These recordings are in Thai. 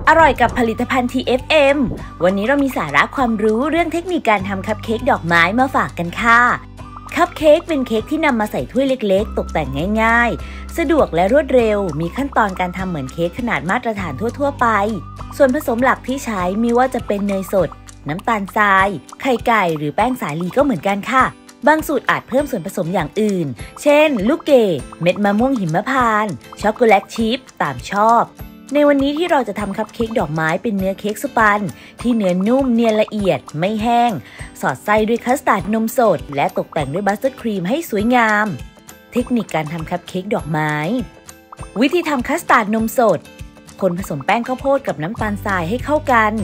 อร่อยกับผลิตภัณฑ์ TFM วันนี้เรามีสาระความรู้เรื่องเทคนิคการทำคัพเค้กดอกไม้มาฝากกันค่ะคัพเค้กเป็นเค้กที่นำมาใส่ถ้วยเล็กๆตกแต่งง่ายๆสะดวกและรวดเร็วมีขั้นตอนการทำเหมือนเค้กขนาดมาตรฐานทั่วๆไปส่วนผสมหลักที่ใช้มีว่าจะเป็นเนยสดน้ำตาลทรายไข่ไก่หรือแป้งสาลีก็เหมือนกันค่ะบางสูตรอาจเพิ่มส่วนผสมอย่างอื่นเช่นลูกเกดเม็ดมะม่วงหิมพานต์ช็อกโกแลตชิพตามชอบในวันนี้ที่เราจะทำคัพเค้กดอกไม้เป็นเนื้อเค้กสปันที่เนื้อนุ่มเนียนละเอียดไม่แห้งสอดไส้ด้วยคัสตาร์ดนมสดและตกแต่งด้วยบัสเตอร์ครีมให้สวยงามเทคนิคการทำคัพเค้กดอกไม้วิธีทำคัสตาร์ดนมสดคนผสมแป้งข้าวโพดกับน้ำตาลทรายให้เข้ากัน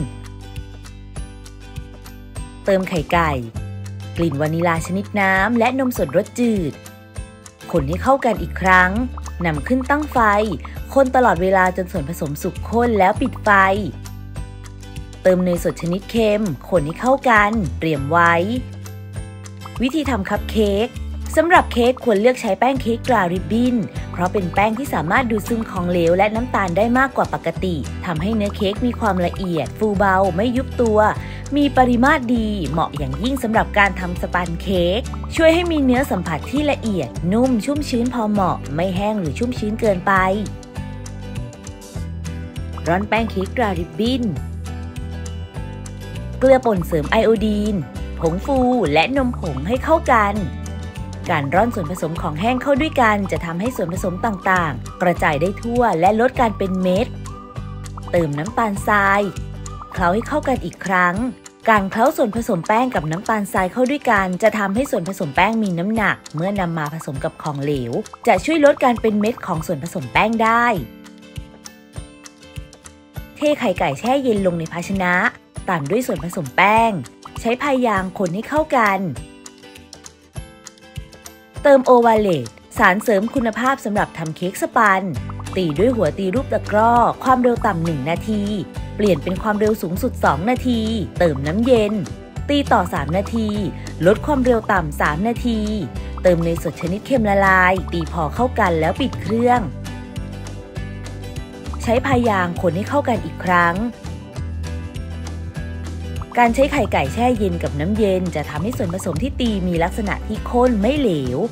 เติมไข่ไก่กลิ่นวานิลาชนิดน้ำและนมสดรสจืดคนให้เข้ากันอีกครั้งนำขึ้นตั้งไฟคนตลอดเวลาจนส่วนผสมสุกข้นแล้วปิดไฟเติมเนยสดชนิดเค็มคนให้เข้ากันเตรียมไว้วิธีทำคัพเค้กสำหรับเค้กควรเลือกใช้แป้งเค้กกราริบบิ้นเพราะเป็นแป้งที่สามารถดูดซึมของเหลวและน้ำตาลได้มากกว่าปกติทำให้เนื้อเค้กมีความละเอียดฟูเบาไม่ยุบตัวมีปริมาตรดีเหมาะอย่างยิ่งสำหรับการทำสปันเค้กช่วยให้มีเนื้อสัมผัสที่ละเอียดนุ่มชุ่มชื้นพอเหมาะไม่แห้งหรือชุ่มชื้นเกินไปร่อนแป้งเค้กกราริบบิ้นเกลือป่นเสริมไอโอดีนผงฟูและนมผงให้เข้ากันการร่อนส่วนผสมของแห้งเข้าด้วยกันจะทำให้ส่วนผสมต่างๆกระจายได้ทั่วและลดการเป็นเม็ดเติมน้ำตาลทรายเคล้าให้เข้ากันอีกครั้งการเคล้าส่วนผสมแป้งกับน้ำตาลทรายเข้าด้วยกันจะทำให้ส่วนผสมแป้งมีน้ำหนักเมื่อนำมาผสมกับของเหลวจะช่วยลดการเป็นเม็ดของส่วนผสมแป้งได้เทไข่ไก่แช่เย็นลงในภาชนะตามด้วยส่วนผสมแป้งใช้พายางคนให้เข้ากันเติมโอวาเลตสารเสริมคุณภาพสำหรับทำเค้กสปันตีด้วยหัวตีรูปตะกร้อความเร็วต่ำ1นาทีเปลี่ยนเป็นความเร็วสูงสุด2นาทีเติมน้ำเย็นตีต่อ3นาทีลดความเร็วต่ำ3นาทีเติมเนยสดชนิดเค็มละลายตีพอเข้ากันแล้วปิดเครื่องใช้พายางคนให้เข้ากันอีกครั้งการใช้ไข่ไก่แช่เย็นกับน้ำเย็นจะทำให้ส่วนผสมที่ตีมีลักษณะที่ข้นไม่เหลว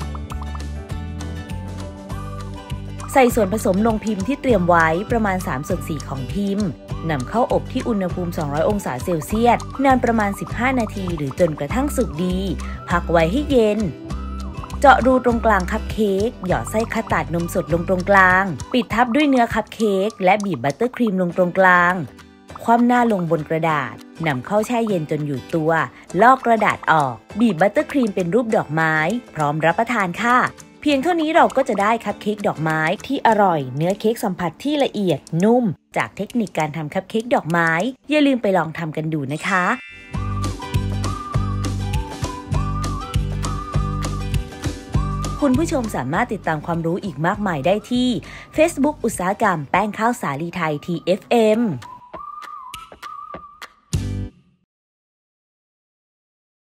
ใส่ส่วนผสมลงพิมพ์ที่เตรียมไว้ประมาณ3/4ของพิมพ์นำเข้าอบที่อุณหภูมิ200องศาเซลเซียสนานประมาณ15นาทีหรือจนกระทั่งสุกดีพักไว้ให้เย็นเจาะรูตรงกลางคัพเค้กหยอดไส้คัสตาร์ดนมสดลงตรงกลางปิดทับด้วยเนื้อคัพเค้กและบีบบัตเตอร์ครีมลงตรงกลางคว่ำหน้าลงบนกระดาษนำเข้าแช่เย็นจนอยู่ตัวลอกกระดาษออกบีบบัตเตอร์ครีมเป็นรูปดอกไม้พร้อมรับประทานค่ะเพียงเท่านี้เราก็จะได้คัพเค้กดอกไม้ที่อร่อยเนื้อเค้กสัมผัสที่ละเอียดนุ่มจากเทคนิคการทำคัพเค้กดอกไม้อย่าลืมไปลองทำกันดูนะคะคุณผู้ชมสามารถติดตามความรู้อีกมากมายได้ที่ Facebook อุตสาหกรรมแป้งข้าวสาลีไทย TFM